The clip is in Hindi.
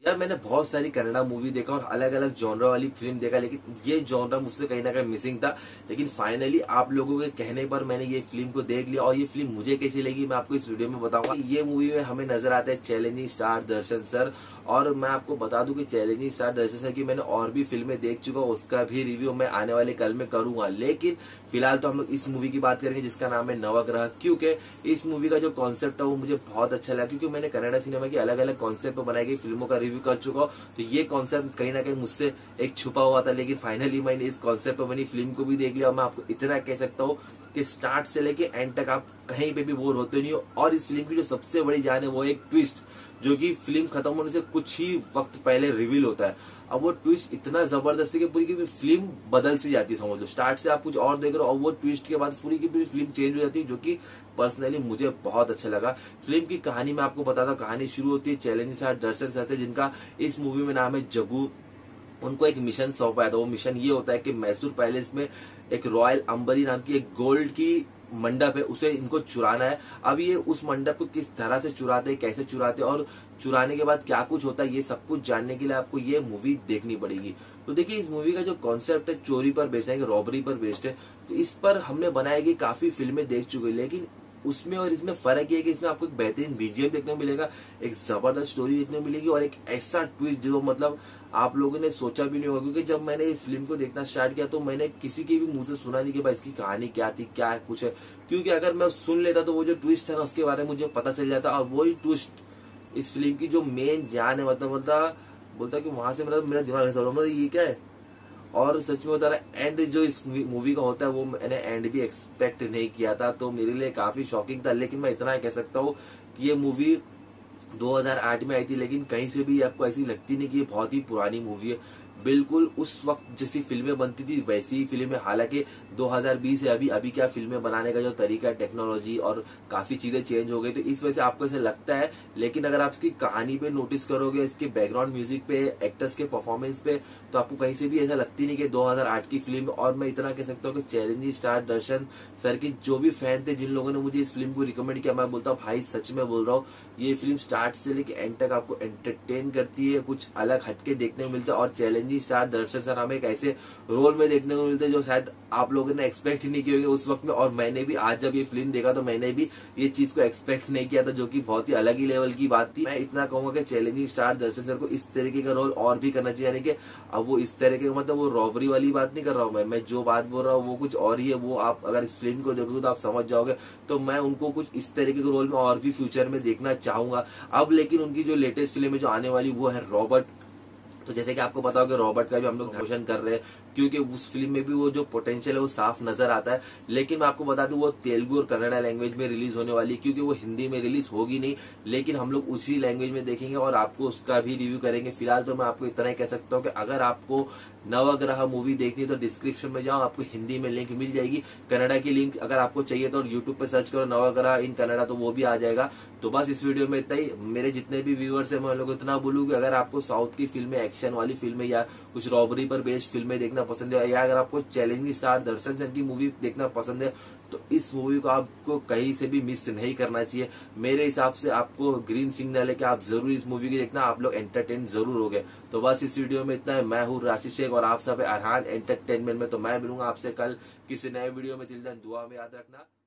यार मैंने बहुत सारी कन्नड़ा मूवी देखा और अलग अलग जॉनरा वाली फिल्म देखा, लेकिन ये जॉनरा मुझसे कहीं ना कहीं मिसिंग था। लेकिन फाइनली आप लोगों के कहने पर मैंने ये फिल्म को देख लिया और ये फिल्म मुझे कैसी लगी मैं आपको इस वीडियो में बताऊंगा। ये मूवी में हमें नजर आते हैं चैलेंजिंग स्टार दर्शन सर, और मैं आपको बता दूं कि चैलेंजिंग स्टार दर्शन सर की मैंने और भी फिल्में देख चुका हूं, उसका भी रिव्यू मैं आने वाले कल में करूंगा। लेकिन फिलहाल तो हम लोग इस मूवी की बात करेंगे जिसका नाम है नवग्रह, क्योंकि इस मूवी का जो कॉन्सेप्ट है वो मुझे बहुत अच्छा लगा, क्योंकि मैंने कन्नड़ा सिनेमा की अलग अलग कॉन्सेप्ट पर बनाई गई फिल्मों का रिव्यू कर चुका हूँ। तो ये कॉन्सेप्ट कहीं ना कहीं मुझसे एक छुपा हुआ था, लेकिन फाइनली मैंने इस कॉन्सेप्ट पर बनी फिल्म को भी देख लिया। और मैं आपको इतना कह सकता हूँ कि स्टार्ट से लेके एंड तक आप कहीं पे भी बोर होते नहीं हो। और इस फिल्म की जो सबसे बड़ी जान है वो एक ट्विस्ट, जो कि फिल्म खत्म होने से कुछ ही वक्त पहले रिवील होता है। अब वो ट्विस्ट इतना जबरदस्त है कि पूरी की पूरी फिल्म बदल सी जाती है, समझ लो। स्टार्ट से आप कुछ और देख रहे हो और वो ट्विस्ट के बाद पूरी की पूरी फिल्म चेंज हो जाती है, जो कि पर्सनली मुझे बहुत अच्छा लगा। फिल्म की कहानी में आपको बताता हूं। कहानी शुरू होती है चैलेंजिंग स्टार दर्शन सर से, जिनका इस मूवी में नाम है जग्गू। उनको एक मिशन सौंपा था। वो मिशन ये होता है कि मैसूर पैलेस में एक रॉयल अंबरी नाम की एक गोल्ड की मंडप है, उसे इनको चुराना है। अब ये उस मंडप को किस तरह से चुराते हैं, कैसे चुराते हैं और चुराने के बाद क्या कुछ होता है, ये सब कुछ जानने के लिए आपको ये मूवी देखनी पड़ेगी। तो देखिए, इस मूवी का जो कॉन्सेप्ट है चोरी पर बेस्ड है, रॉबरी पर बेस्ड है। तो इस पर हमने बनाई गई काफी फिल्में देख चुके हैं, लेकिन उसमें और इसमें फर्क ये है कि इसमें आपको एक बेहतरीन बीजीएम देखने को मिलेगा, एक जबरदस्त स्टोरी देखने को मिलेगी और एक ऐसा ट्विस्ट जो मतलब आप लोगों ने सोचा भी नहीं होगा। क्योंकि जब मैंने इस फिल्म को देखना स्टार्ट किया तो मैंने किसी के भी मुंह से सुना नहीं कि भाई इसकी कहानी क्या थी, क्या कुछ है। क्योंकि अगर मैं सुन लेता तो वो जो ट्विस्ट है ना उसके बारे में मुझे पता चल जाता, और वही ट्विस्ट इस फिल्म की जो मेन जान है। मतलब बोलता कि वहां से मेरा दिमाग ऐसा मतलब ये क्या है। और सच में बता रहा, एंड जो इस मूवी का होता है वो मैंने एंड भी एक्सपेक्ट नहीं किया था, तो मेरे लिए काफी शॉकिंग था। लेकिन मैं इतना कह सकता हूँ कि ये मूवी 2008 में आई थी, लेकिन कहीं से भी आपको ऐसी लगती नहीं कि ये बहुत ही पुरानी मूवी है। बिल्कुल उस वक्त जैसी फिल्में बनती थी वैसी ही फिल्में। हालांकि 2020 है, अभी क्या फिल्में बनाने का जो तरीका, टेक्नोलॉजी और काफी चीजें चेंज हो गई, तो इस वजह से आपको ऐसा लगता है। लेकिन अगर आप इसकी कहानी पे नोटिस करोगे, इसके बैकग्राउंड म्यूजिक पे, एक्टर्स के परफॉर्मेंस पे, तो आपको कहीं से भी ऐसा लगती नहीं कि 2008 की फिल्म। और मैं इतना कह सकता हूँ कि चैलेंजिंग स्टार दर्शन सर की जो भी फैन थे, जिन लोगों ने मुझे इस फिल्म को रिकमेंड किया, मैं बोलता हूँ भाई सच में बोल रहा हूँ, ये फिल्म स्टार्ट से लेकर एंड तक आपको एंटरटेन करती है, कुछ अलग हटके देखने को मिलता है। और चैलेंजिंग स्टार दर्शन सर हमें एक ऐसे रोल में देखने को मिलते हैं जो शायद आप लोगों ने एक्सपेक्ट ही नहीं किए होंगे उस वक्त में। और मैंने भी आज जब ये फिल्म देखा तो मैंने भी ये चीज को एक्सपेक्ट नहीं किया था, जो कि बहुत ही अलग ही लेवल की बात थी। मैं इतना कहूंगा कि चैलेंजिंग स्टार दर्शन सर को इस तरीके का रोल और भी करना चाहिए। यानी कि अब वो इस तरह के मतलब वो रॉबरी वाली बात नहीं कर रहा हूँ मैं जो बात बोल रहा हूँ वो कुछ और ही है। वो आप अगर इस फिल्म को देखोगे तो आप समझ जाओगे। तो मैं उनको कुछ इस तरीके के रोल में और भी फ्यूचर में देखना चाहूंगा। अब लेकिन उनकी जो लेटेस्ट फिल्म है जो आने वाली वो है रॉबर्ट। तो जैसे कि आपको पता होगा रॉबर्ट का भी हम लोग प्रमोशन कर रहे हैं, क्योंकि उस फिल्म में भी वो जो पोटेंशियल है वो साफ नजर आता है। लेकिन मैं आपको बता दूं वो तेलुगु और कन्नड़ा लैंग्वेज में रिलीज होने वाली है, क्योंकि वो हिंदी में रिलीज होगी नहीं। लेकिन हम लोग उसी लैंग्वेज में देखेंगे और आपको उसका भी रिव्यू करेंगे। फिलहाल तो मैं आपको इतना ही कह सकता हूँ कि अगर आपको नवग्रह मूवी देखनी है तो डिस्क्रिप्शन में जाओ, आपको हिंदी में लिंक मिल जाएगी। कन्नड़ा की लिंक अगर आपको चाहिए तो यूट्यूब पे सर्च करो नवग्रह इन कन्नड़ा, तो वो भी आ जाएगा। तो बस इस वीडियो में इतना ही। मेरे जितने भी व्यूअर्स है मैं उन लोगों को इतना बोलूंगी, अगर आपको साउथ की फिल्में, एक्शन वाली फिल्में या कुछ रॉबरी पर बेस्ड फिल्में देखना पसंद है, या अगर आपको चैलेंजिंग स्टार दर्शन सर की मूवी देखना पसंद है, तो इस मूवी को आपको कहीं से भी मिस नहीं करना चाहिए। मेरे हिसाब से आपको ग्रीन सिग्नल है कि आप जरूर इस मूवी को देखना, आप लोग एंटरटेन जरूर होगे। तो बस इस वीडियो में इतना है। मैं हूँ राशि शेख और आप सब अरहान एंटरटेनमेंट में। तो मैं मिलूंगा आपसे कल किसी नए वीडियो में। तिल दिन दुआ में याद रखना।